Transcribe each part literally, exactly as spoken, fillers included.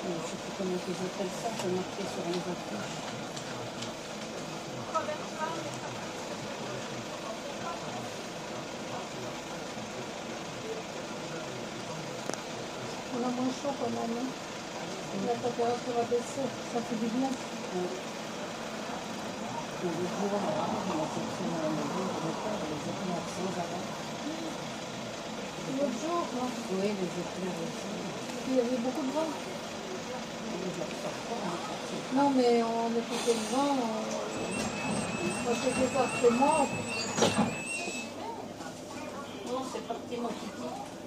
Je ne sais plus comment ils appellent ça, c'est marqué sur les affiches. On a moins chaud quand même. Hein. Mm. La température a baissé, ça fait du bien. Oui. Les jours, on a sorti dans la maison, on va faire les éclairs sans arrêt. L'autre jour, non? Oui, les éclairs aussi. Il y avait beaucoup de vent. On non, mais on écoutait le vent. On... Moi, j'étais tard chez moi. Non, c'est parti, mon kiki.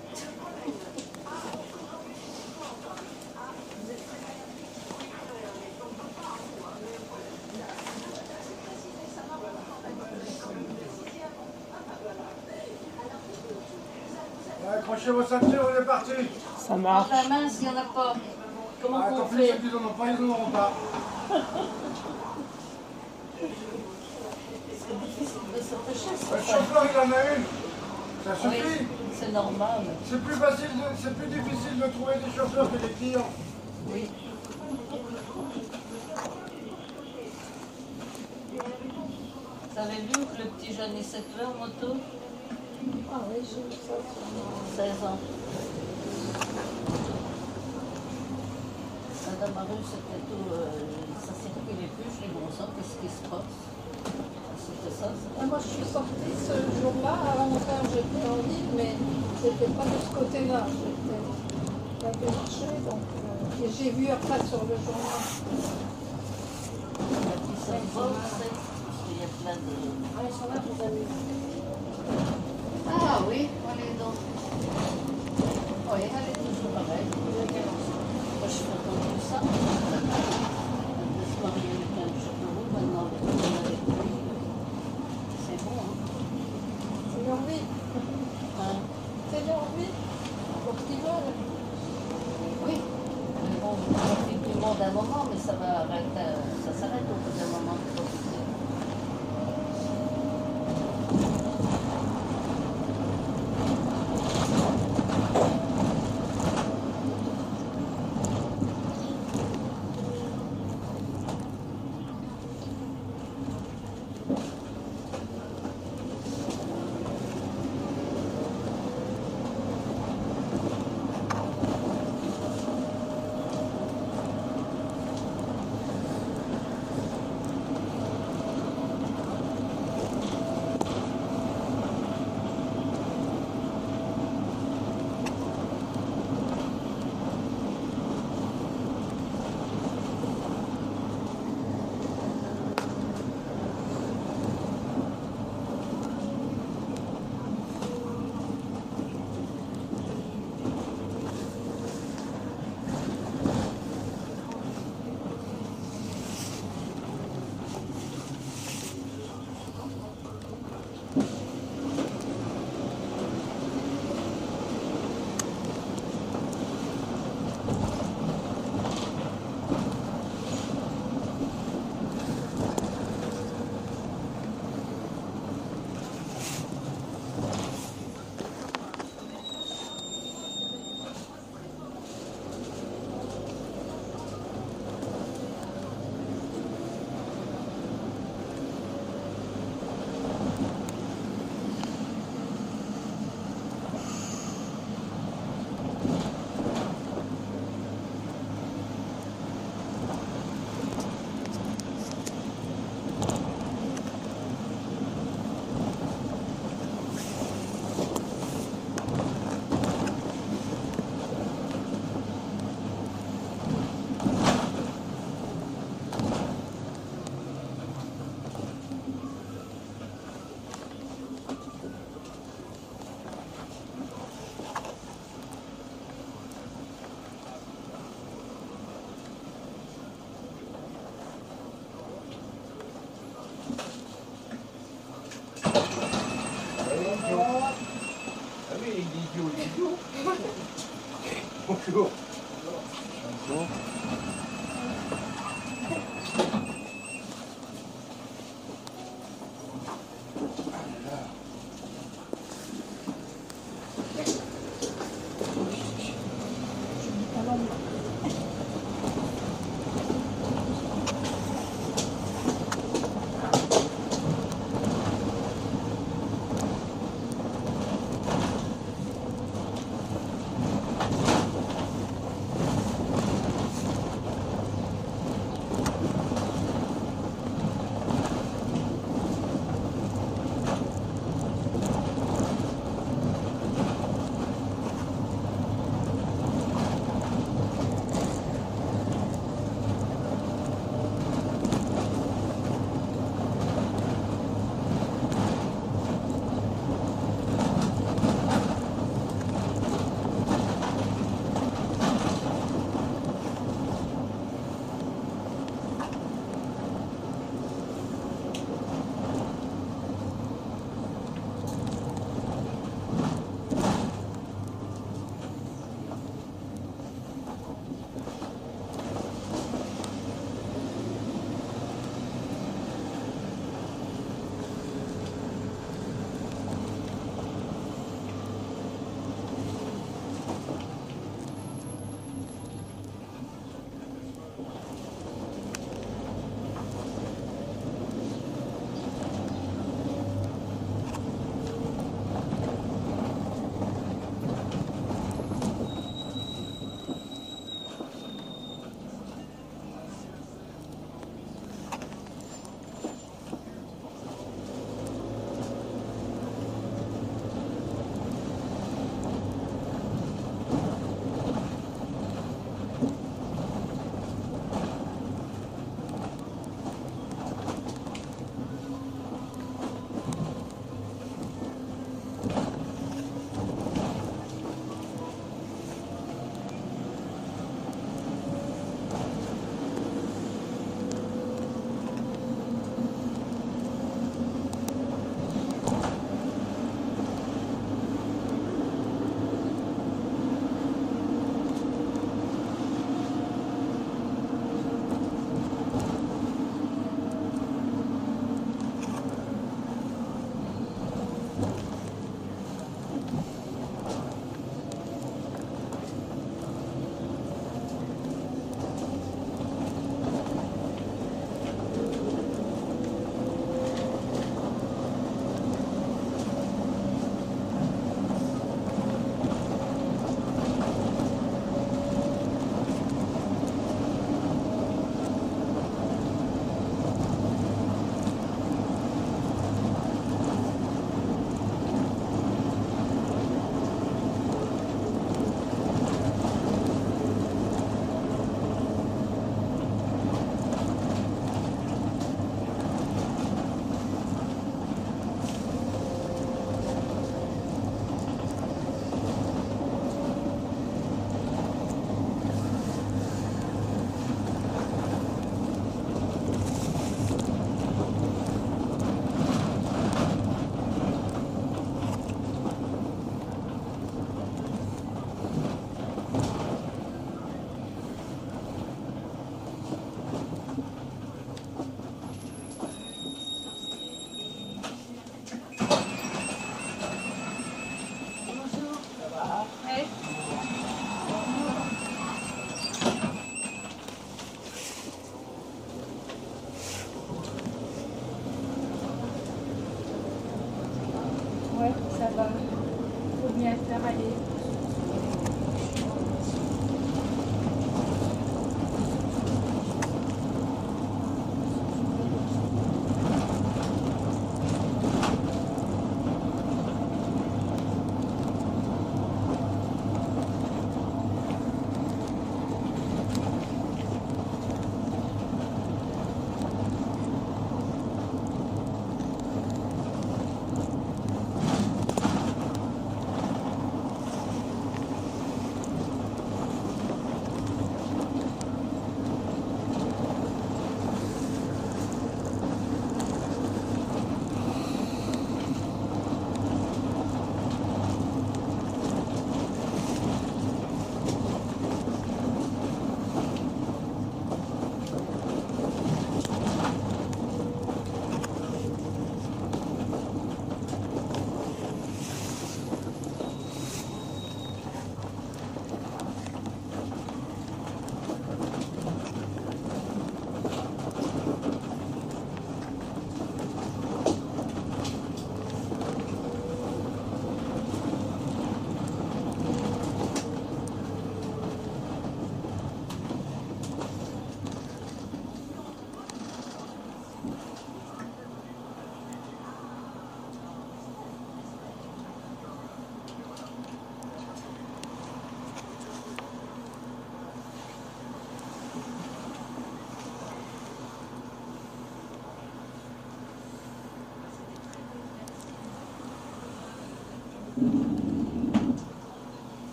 Accrochez vos ceintures, on est parti. Ça marche. La main, s'il n'y en a pas. Comment ah, on tant fait? plus ceux qui n'en ont pas, ils n'en auront pas. C'est difficile de s'attacher. Le chauffeur, il en a une. Ça suffit. Oui, c'est normal. C'est plus facile, de, c'est plus difficile de trouver des chauffeurs que des clients. Oui. Vous avez vu que le petit jeune il s'est fait en moto? Ah oui, j'ai vu ça. seize ans. Madame Arus, c'était tout, euh, ça circulait plus. Je dis bon sang, qu'est-ce qui se passe? C'était ça. Ah, moi, je suis sortie ce jour-là. À onze heures, j'étais en ville, mais c'était pas de ce côté-là. J'étais à marché, donc euh, et j'ai vu après sur le journal. La petite symbole, c'est parce qu'il y a plein de. Ah, ils sont là, vous avez vu. Ah oui, on est donc. Oui, elle est toujours pareille. Moi, je suis contente de ça. De se marier avec un chapeau, maintenant avec lui. C'est bon, hein? C'est leur vie. Hein? C'est leur vie. Pour ce qu'ils veulent. Oui. Mais bon, on profite du monde un moment, mais ça va arrêter. Ça s'arrête au bout d'un moment de profiter. Bonjour. Bonjour.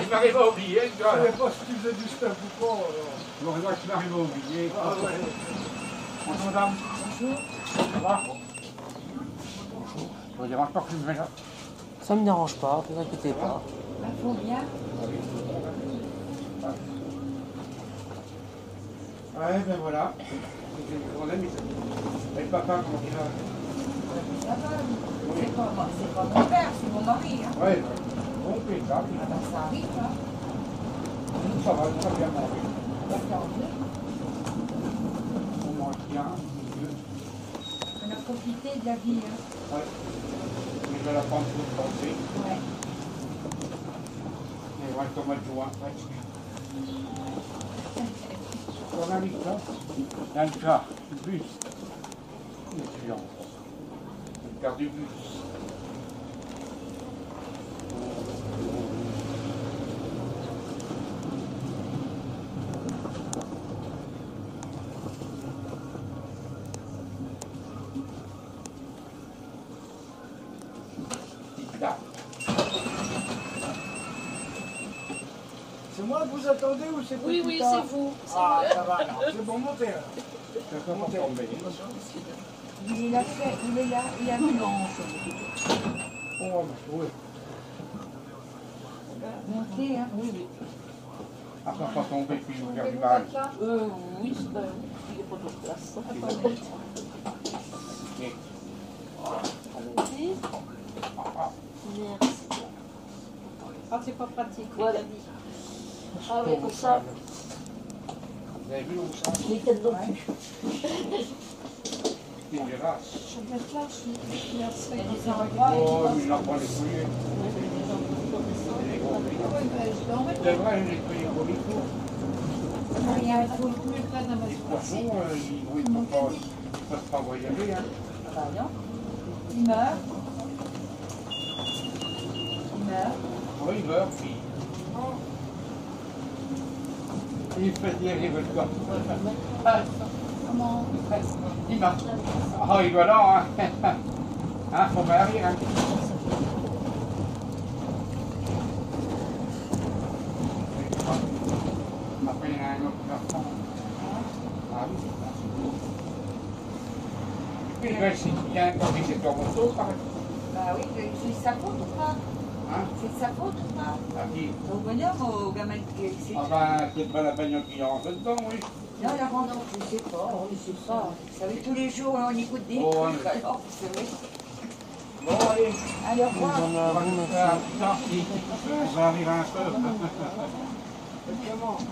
je m'arrive à oublier. Je ne savais pas si tu faisais du stuff ou pas. Bon, moi, je m'arrive à oublier. Ah ouais. Bonjour, madame. Bonjour. Ça va? Bonjour. Ça vous dérange pas que je me mette là? Ça me dérange pas, ne vous inquiétez pas. Il faut bien. Ouais, ben voilà. On aime, mais le papa, comment il va? Ça va, c'est pas, moi- c'est pas mon père, c'est mon mari. Hein. Ouais, bon, c'est ça. Ah ben, ça arrive, hein. Nous, ça va, nous, ça va bien manger. D'accord. On mange bien. On a profité de la vie. Hein. Ouais. Mais je vais la prendre pour le penser. Ouais. Et voilà, comme mois de juin, presque. On a mis ça. Il y a une carte, du bus. Une étudiante. Une carte du bus. Là. C'est moi que vous attendez ou c'est Oui, oui, c'est vous. Ah, ça va alors. C'est bon, montez alors. Ça va pas tomber. Il est là, il est là, il a mis Oh, oui. monté. Hein. Oui, oui. Ah, ça va pas tomber, puis je Vous vais faire pouvez du vous mal. mettre là. Euh, oui, c'est pas... Il n'est pas de place. Allez-y. Merci. Ah, c'est pas pratique. Voilà. Ah oui, pour ça, Vous avez vu où ça? les têtes non plus. C'est une race. Je vais mettre là, je suis il y a Il y a des cinq- endroits Oh, où mais il en prend les couilles. Ah ouais, ben, je vais en mettre C'est vrai, il est pris au micro. là. Il y a un trou plus près dans ma Les soirée. poissons, euh, ils ne peuvent pas, ils peuvent pas voyager. Hein. Ah non. Il meurt. Il meurt. Oui, ils meurent, puis. Il fait dire, il veut le corps. Ah, Comment? il marche. Ah, il doit là, hein. Hein, faut pas rire, hein. Après, il y en a un autre garçon. Ah oui, c'est ça. Et puis, ben, s'il vient quand il est en moto, par exemple. Bah oui, c'est sa faute ou pas? Hein? C'est sa faute ou pas? À qui? Au bonheur, au gamin qui c'est. Ah ben, c'est pas la bagnole qui rentre dedans, oui. Non, la rendre, je sais pas. Oh, oui, c'est ça. Vous savez, tous les jours, on écoute des Oh, trucs, ouais. alors, vous savez. Bon, allez. Allez, au revoir. Bonne journée à On va vous, nous merci. faire un petit temps, si on va arriver un peu. Comment?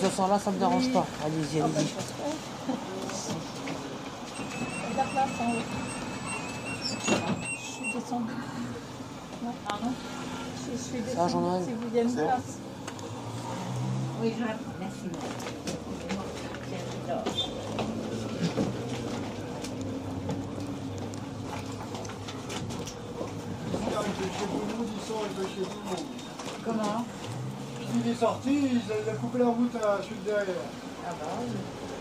ce sens-là, ça me dérange pas. Allez-y, Ah, ben, allez-y. je pense pas. Il y a de la place en haut. Je suis descendue. Non, pardon. Je, je suis Ça, j'en ai. descendue. Si vous voulez une place. Oui, je la prends. Merci. Excusez-moi. Tiens, j'adore. Il arrive de chez tout le monde, il sort de chez tout le monde. Comment? Il est sorti, il a, il a coupé la route à celui de derrière. Ah bah oui.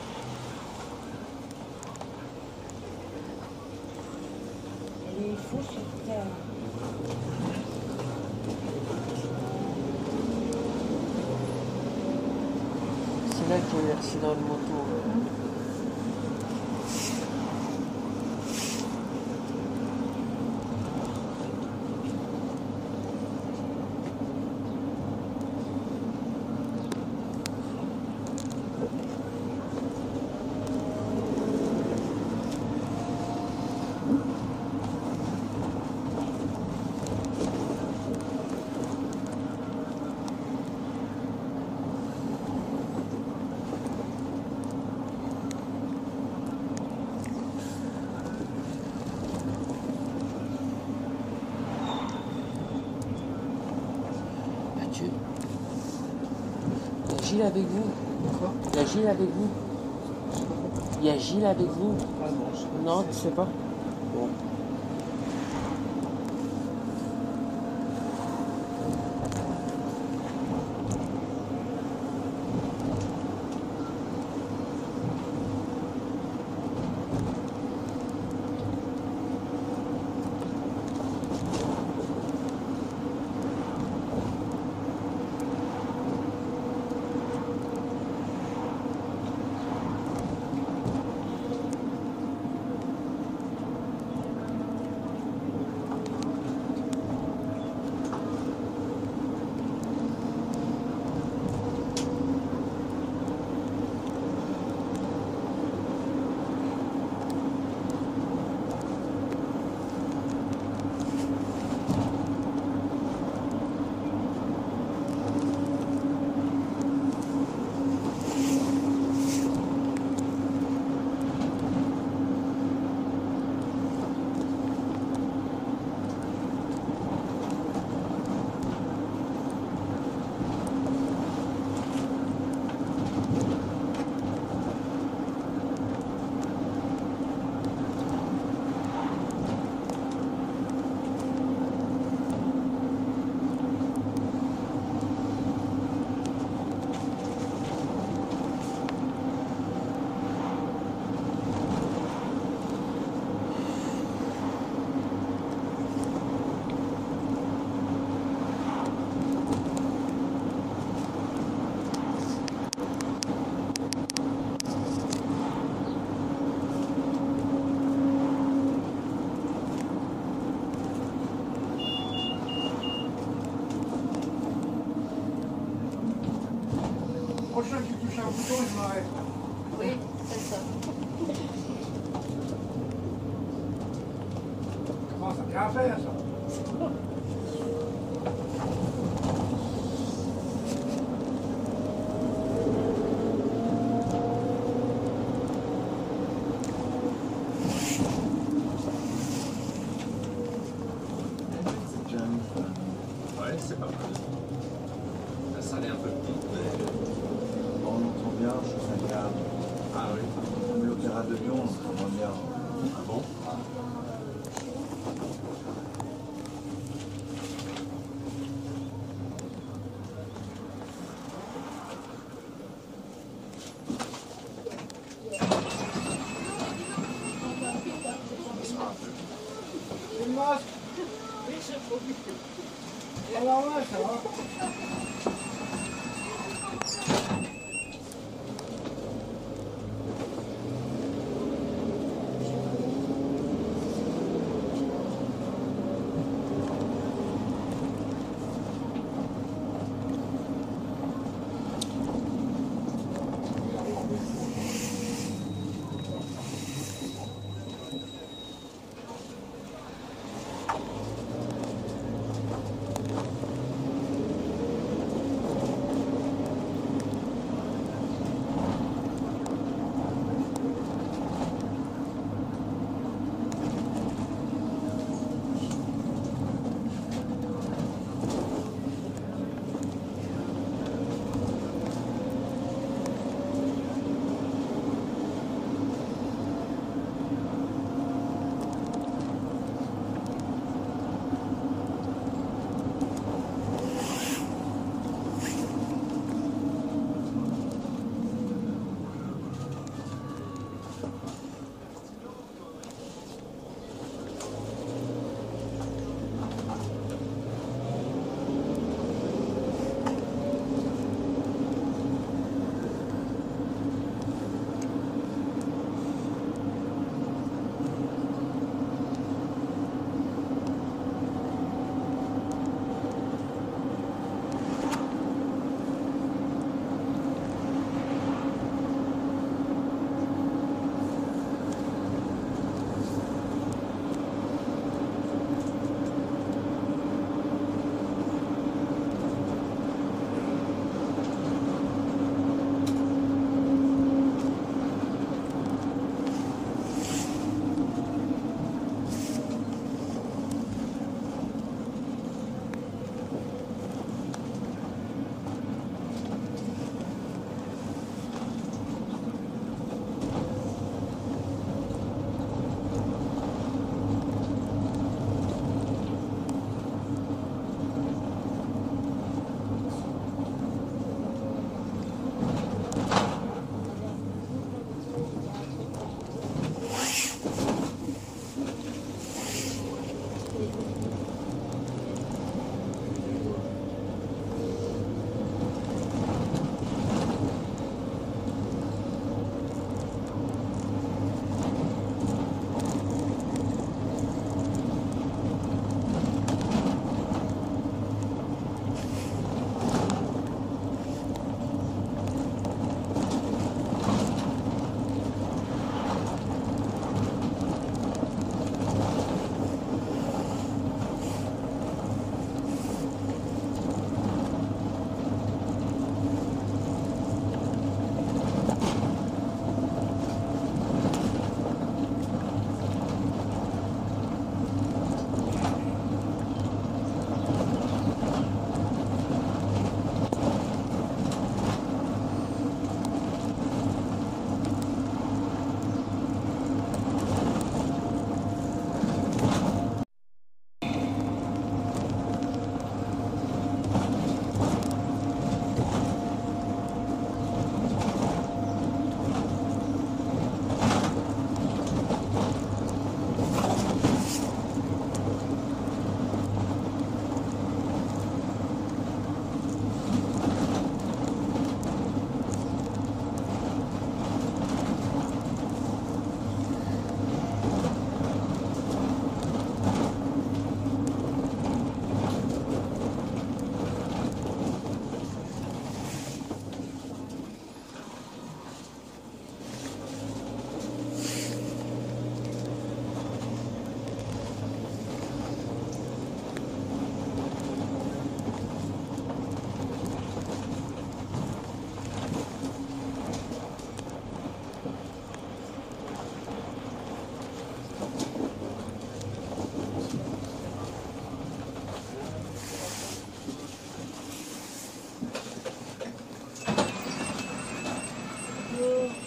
Elle est fou sur terre. C'est là qu'il y a eu l'accident de moto. Mathieu, il y a Gilles avec vous? Quoi? Il y a Gilles avec vous? Il y a Gilles avec vous? Ah non, je sais pas. Non, tu sais pas? Bon. Prochain qui touche un bouton, je m'arrête. Oui, c'est ça. Comment ça fait à faire ça? Ouais, c'est pas mal. Là, ça allait un peu vite, mais... On entend bien, je suis bien. Ah oui. Comme l'opéra de Lyon, on entend bien. Ah bon? C'est le masque? Oui, c'est trop vite. Alors ouais, ça va.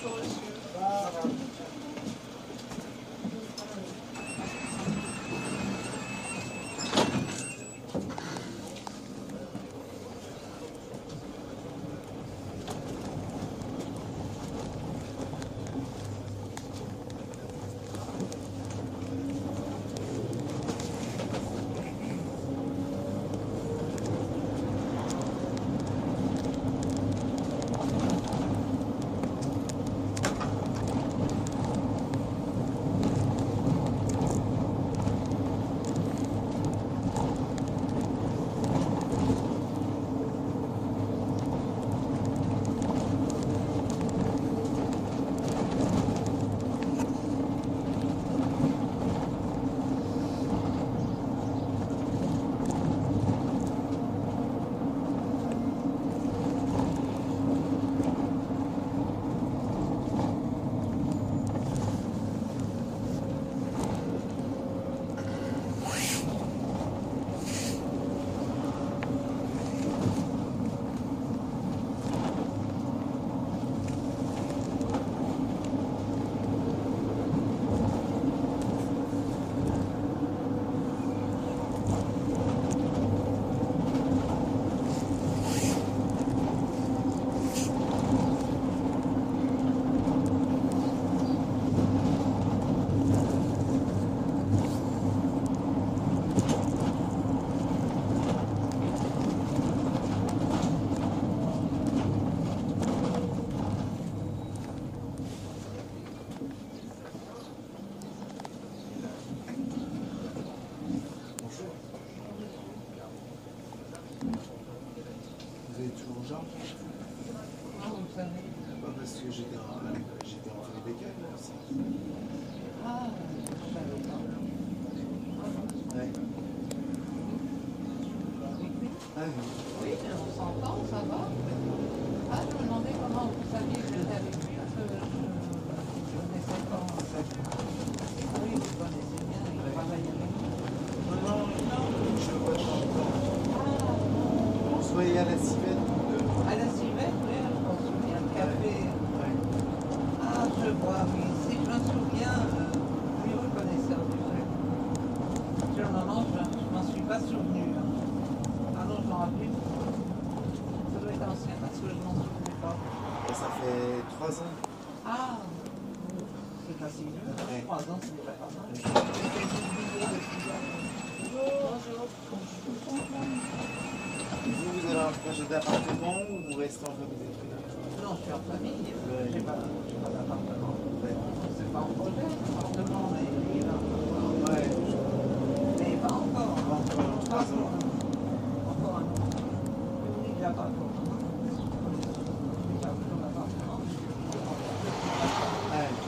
Vous avez toujours Jean? Non, vous savez. Pas parce que j'étais en j'étais en train d'école, moi aussi. Ah, je savais pas. Ouais. Ah, oui. Oui, mais on s'entend, ça va. Ah, je me demandais comment vous saviez que j'étais avec lui. Je ne connaissais pas en fait. Ah oui, vous connaissez bien, il travaille avec nous. Non, non, non, je le vois pas encore. On se voyait à la civette. À la civette, oui, je m'en souviens, le café. Ouais. Ah, je vois, oui. Si je me souviens, euh, oui, vous le connaissez en effet. Je, non, non, je ne m'en suis pas souvenu. Hein. Ah non, je m'en rappelle. Ça doit être ancien parce que je ne m'en souvenais pas. Et ça fait trois ans. Ah, c'est assez vieux. Ouais. Trois ans, c'est déjà pas mal. Vous, vous avez un projet d'appartement ou vous restez en famille d'études? Non, je suis en famille. Ouais. Je n'ai pas, j'ai pas d'appartement. Ouais. C'est pas un projet, l'appartement, mais il est là. Ouais. Mais pas encore. Pas encore, trois ans. Encore un an. Il n'y a pas encore. Il n'y a pas encore d'appartement. Ouais.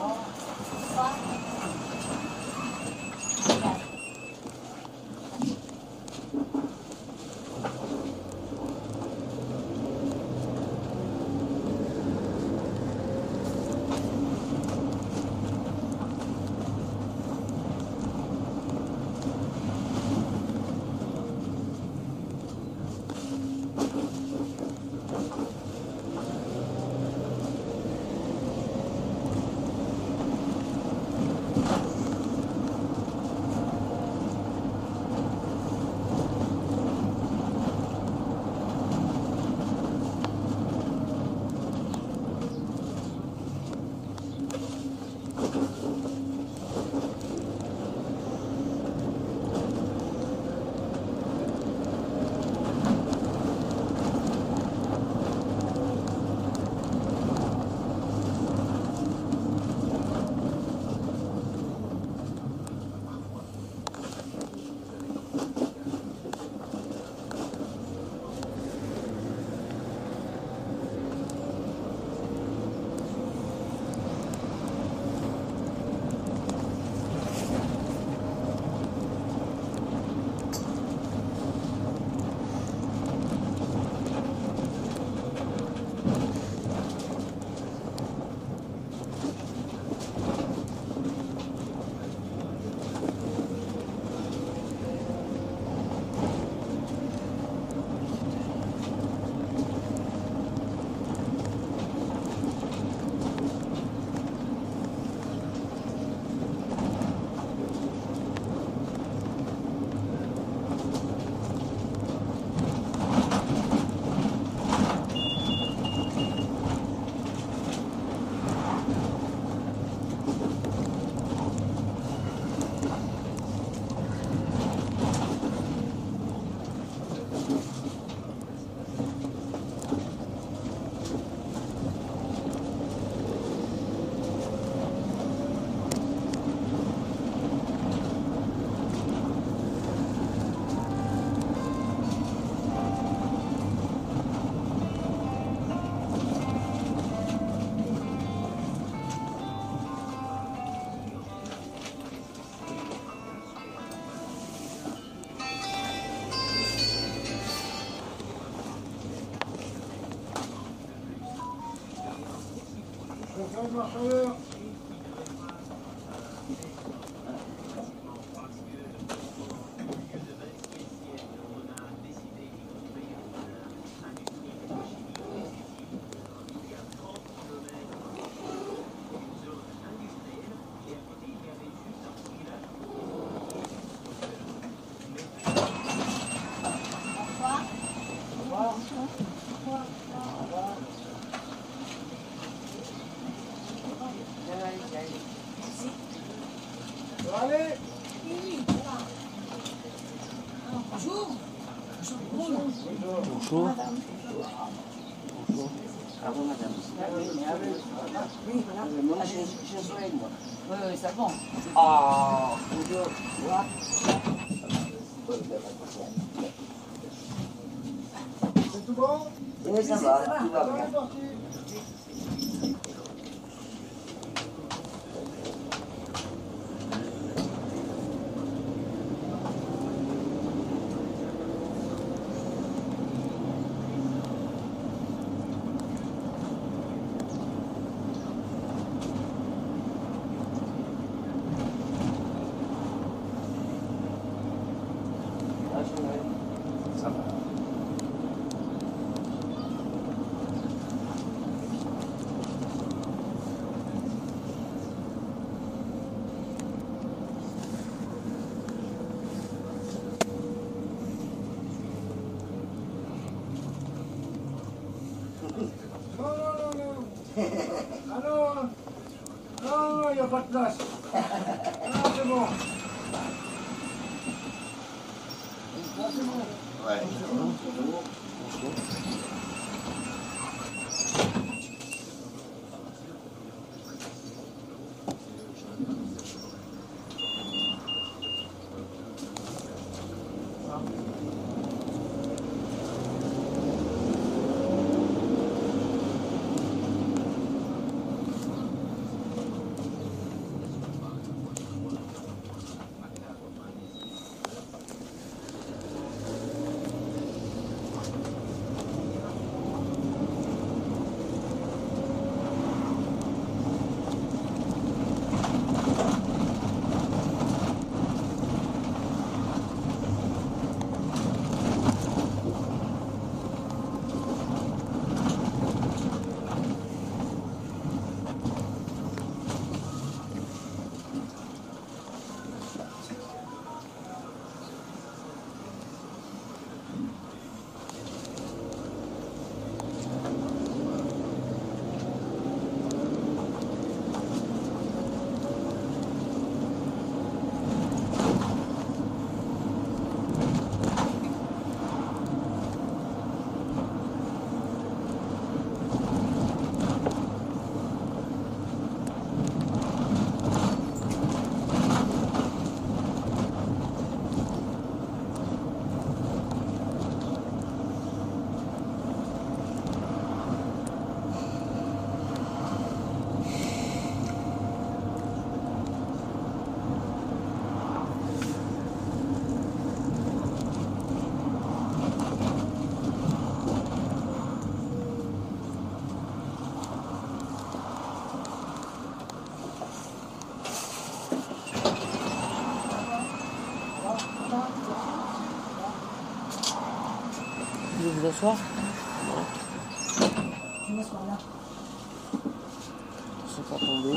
marcheur. Allez. Bonjour. Bonjour. Bonjour. Ah bon, madame. Ah oui, mais ah oui. Oui, voilà. Moi, j'ai j'ai un soleil, moi. Oui, oui, ça va. Ah, bonjour. Voilà. C'est tout bon? Oui, ça va, tout va bien. C'est parti. Ça va. Non, non, non, non. Ah non, non, il n'y a pas de place. Ah, c'est bon. Ah, c'est bon. Ouais. vous asseoir? Je vais m'asseoir là. C'est pas tombé.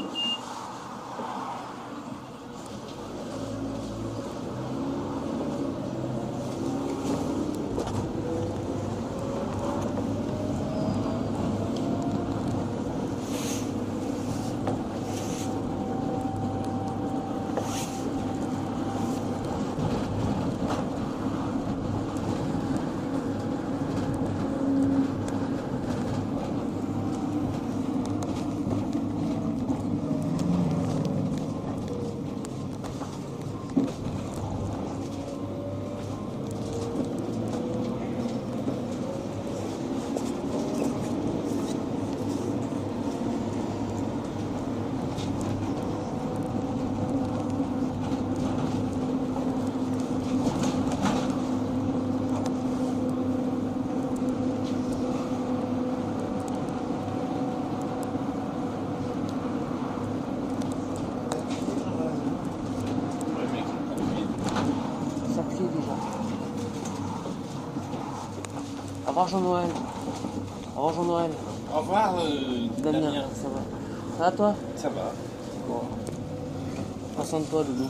Au revoir Jean-Noël. Au revoir Jean-Noël. Au revoir euh, Damien, Damien. ça va. Ça va toi? Ça va. Bon. Prends soin de toi, Doudou.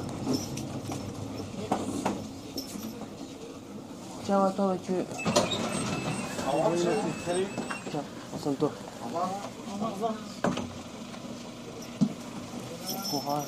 Ciao à toi, Mathieu. Au revoir, monsieur. Salut. Ciao, prends soin de toi. Au revoir. Au revoir. Bon courage.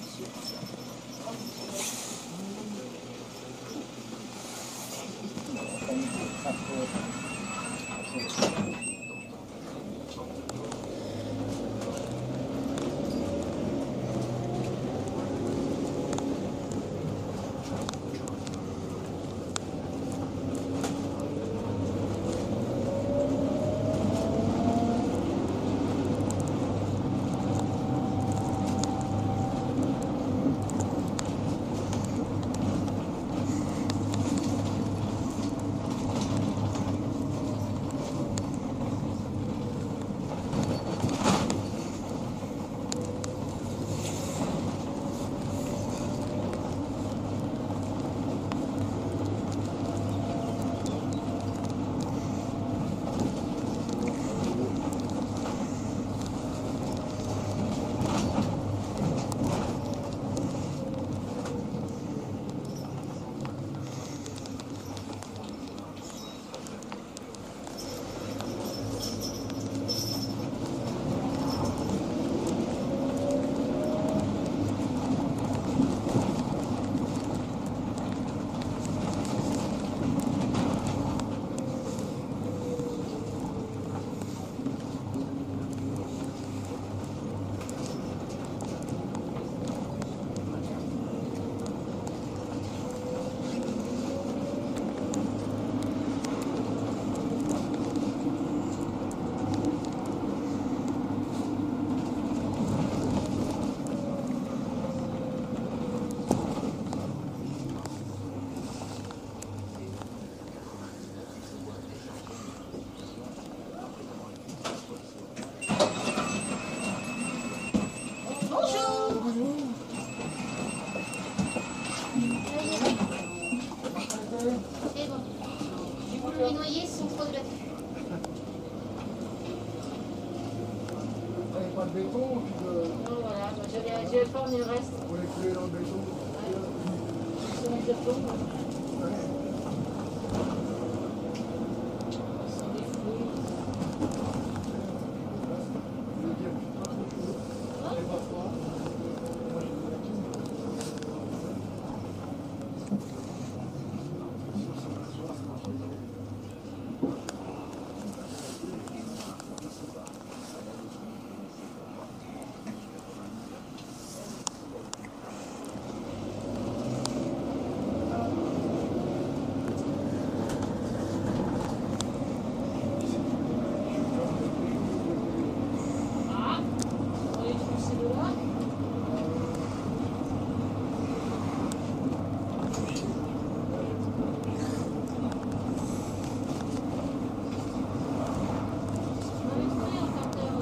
C'est bon. Du coup, les noyers sont trop de la tête. T'avais pas de béton, tu veux, Non, voilà, bah, j'avais j'avais pas mis le reste. pour les couler dans le béton. Ouais. Sur mes cartons. Sans des fruits. Je veux dire, pas trop chaud. C'est pas froid. Moi, je veux la quille. Ah, on les trouve ces deux-là. On avait trouvé un carter,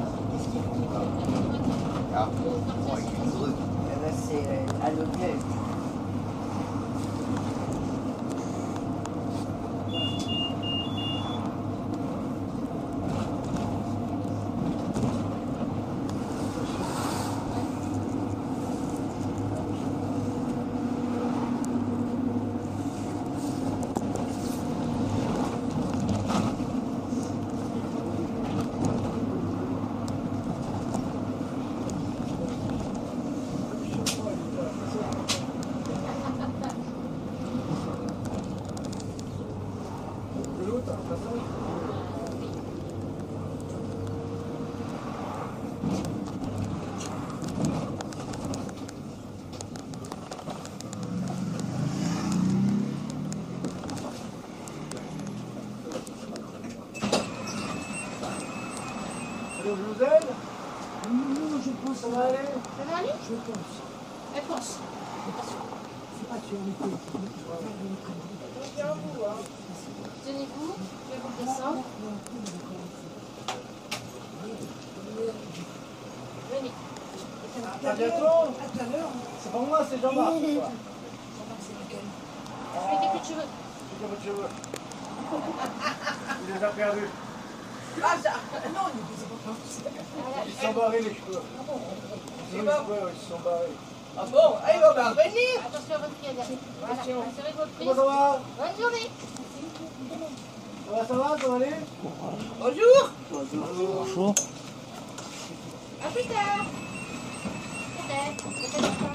euh, Ah, au quartier avec une Saint-François. grue. Eh ben, c'est à l'objet. Je pense. Elle pense. C'est pas sûr. C'est pas sûr, mais Tenez-vous, je vais vous descendre. Venez. à bientôt. C'est pour moi, c'est Jean-Marc. Je fais des coups de cheveux. C'est votre cheveux. Il les a perdus. Ah, ça... Non, Ils sont barrés les cheveux. C'est Les bon. cheveux, ils se sont barrés. Ah bon, ah, il va bien revenir. Attention à votre pied derrière. Voilà, assurez votre prise. Comment ça va? Bonne journée. Ça va, ça va, ça va aller? Bonjour. Bonjour. À plus tard. Peut-être. Peut-être pas.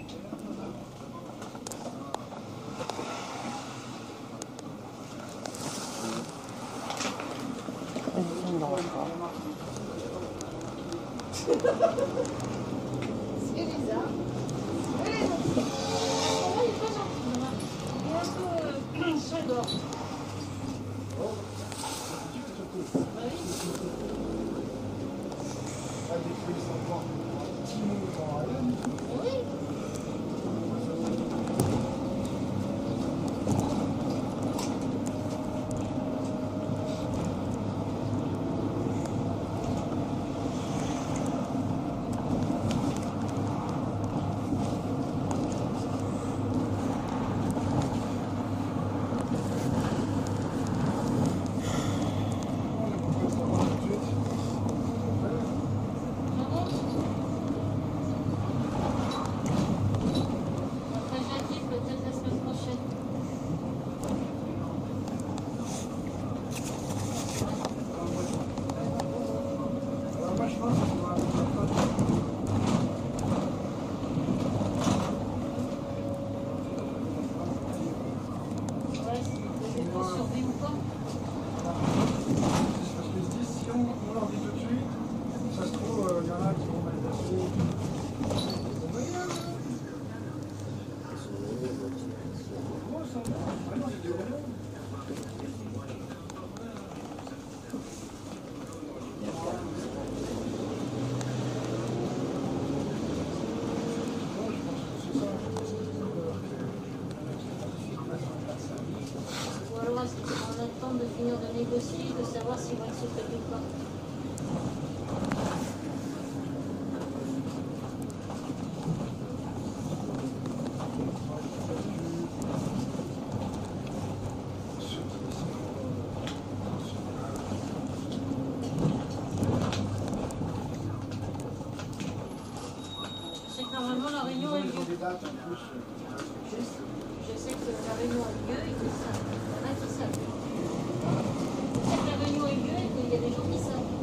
C'est bizarre. Oui, il est pas gentil, maman. Il est un peu euh, chagrin. Bah oui. Oui. Après, j'active peut-être la semaine prochaine. Alors moi, je pense qu'on va... Ouais, c'est pour survivre ou pas. Parce que je dis, si on, on leur dit tout de suite, ça se trouve, il y en a qui vont mettre dessus. Oh, ça va. Vraiment, c'est des gros. Ou alors, est-ce qu'on attend de finir de négocier, de savoir s'ils vont accepter ou pas. Je sais que normalement la réunion a lieu. Des dates en plus. Je sais que la réunion a lieu et qu'ils savent. Il y en a qui savent. Je sais que la réunion a lieu et qu'il y a des gens qui savent.